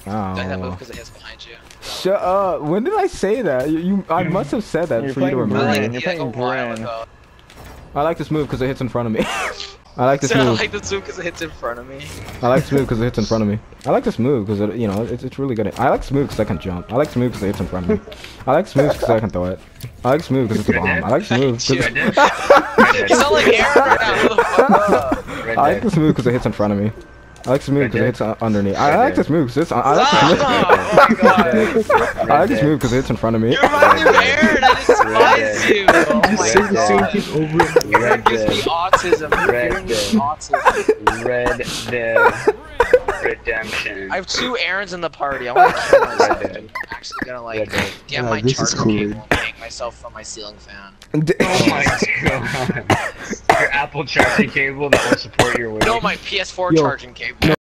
Oh. Doing that move because it hits behind you. Shut up. When did I say that? I must have said that for you to remember. You're playing Bran. I like this move because it hits in front of me. I like this I move. like this move because it hits in front of me. I like this move because it hits in front of me. I like this move because it, you know, it's really good. I like this move because I can jump. I like this move because it hits in front of me. I like this move because I can throw it. I like this move because it's a bomb. I like this move because You sound like Aaron right now. Who the fuck? I like this move because it hits in front of me. I like this move because it hits underneath. I like this move because it's. I like this move because it hits in front of me. You remind me of Aaron. I despise you. Oh my god. Aaron gives me autism. Aaron gives me autism. Red Dead Redemption. I have 2 Aarons in the party. I want to kill myself. I'm actually gonna like get my charger cable and hang myself from my ceiling fan. Oh my god. Your Apple charging cable that will support your weight. No, my PS4 charging cable.